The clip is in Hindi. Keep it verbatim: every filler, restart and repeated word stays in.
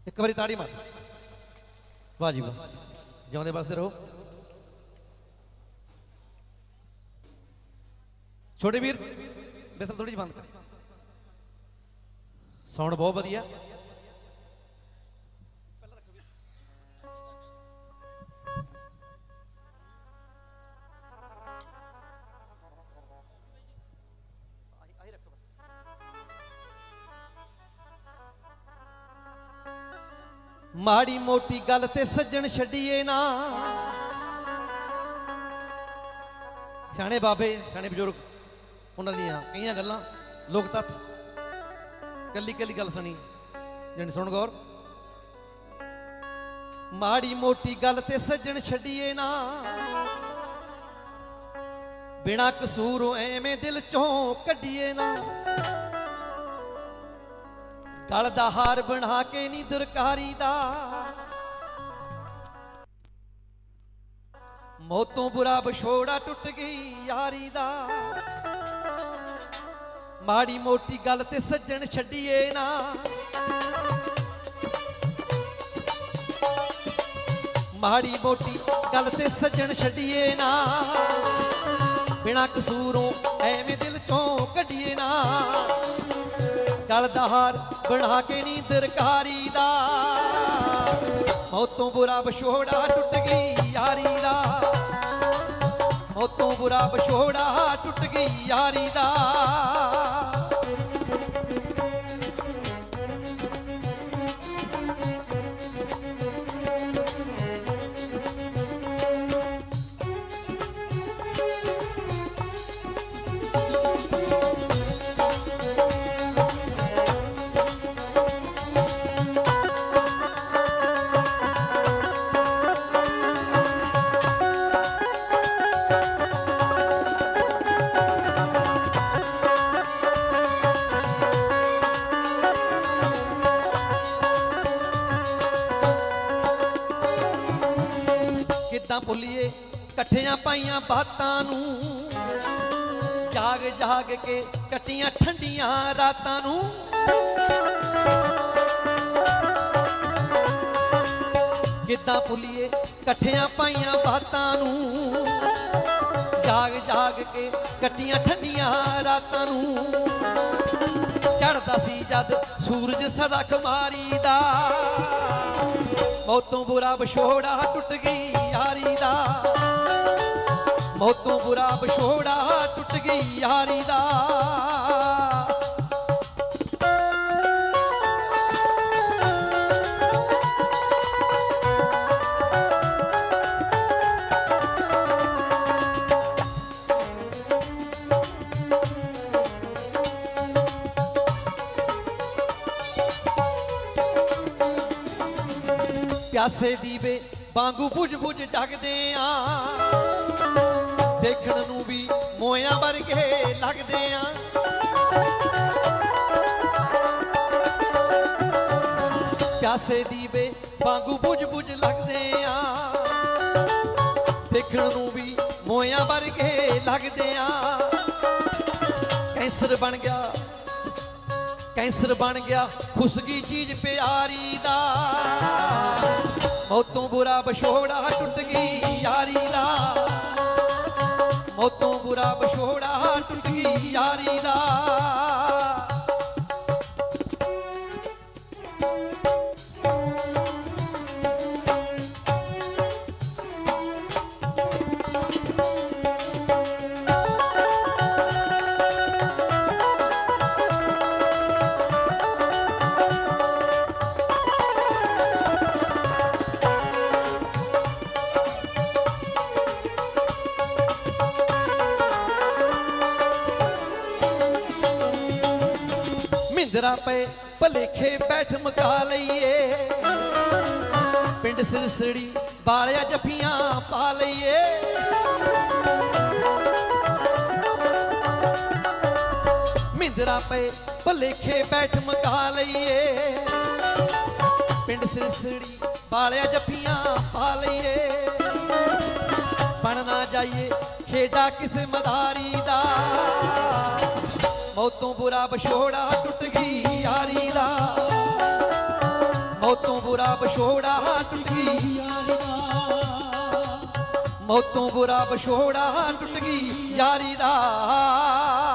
एक बारी ताड़ी मार। वाह जी वाह, जिउंदे बसदे रहो। छोटे वीर बिसल थोड़ी जी बंद कर, साउंड बहुत वधिया। माड़ी मोटी गल ते सज्जन छड्डिए ना, सियाणे बाबे सियाणे बजुर्ग उन्होंने कई गल्लां लोक तत्थ कली कली गल सुनी जन सुन गौर। माड़ी मोटी गल ते सज्जन छड्डिए ना, बिना कसूरों एवें दिल चों कड्डिए ना। गल दा हार बना के नी दुरकारी दा, मौतों बुरा बछोड़ा टुट गई यारी दा। माड़ी मोटी गल ते सज्जन छड्डिए ना, माड़ी मोटी गल ते सज्जन छड्डिए ना। बिना कसूरों एवें दिल चों कड्डिए ना। गल दा हार बना के नी दरकारी दा, मौतों बुरा बछोड़ा टुट गई यारी दा। मौतों बुरा बछोड़ा टुट गई यारी दा। भुलिए कट्ठियां पाइयां बातां नू, जाग जाग के कट्टियां ठंडियां रातां नू। किद्दां भुलिए कट्ठियां पाइयां बातां नू, जाग जाग के कट्टियां ठंडियां रातां नू। चढ़दा सी जद सूरज सदा कुमारी दा, मौतों बुरा बछोड़ा टुट गई यारी दा। मौतों बुरा बछोड़ा टुट गई यारी दा। प्यासे दीवे वांगू बुझ बुझ जगदे आ, देखण नू भी मोया वर्गे लगदे आ। प्यासे दीवे वांगू बुझ बुझ लगदे आ, देखण नू भी मोया वर्गे लगदे आ। कैंसर बन गया कैंसर बन गया खुसगी चीज प्यारी दा। मौतों बुरा बछोड़ा टुट गई यारी दा। मौतों बुरा बछोड़ा टुट गई यारी दा। मिंदरा पे भलेखे बैठ मका लईए, पिंड सिरसड़ी बालिया जफियां पा लईए। मिंदरा पे भलेखे बैठ मका लईए, पिंड सिरसड़ी बालिया जफियां पा लईए। बन ना जाइए खेड़ा किसे मदारी दा, मौतों बुरा बछोड़ा टुट गई यारी दा। मौतों बुरा विछोड़ा टुट गई, मौतों बुरा विछोड़ा टुट गई यारी दा।